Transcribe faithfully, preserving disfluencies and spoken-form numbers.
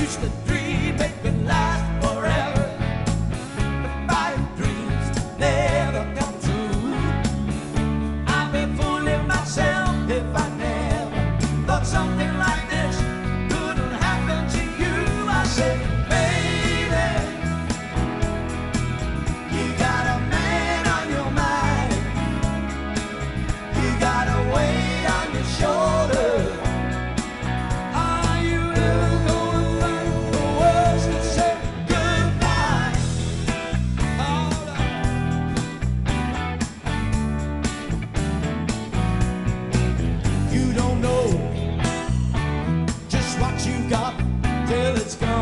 Used to dream it could last forever, but my dreams never come true. I'd be fooling myself if I never thought something like this couldn't happen to you. I said, baby, you got a man on your mind, you got a weight on your shoulder. Are you ever gonna learn the words to say goodbye? Hold on. You don't know just what you got till it's gone.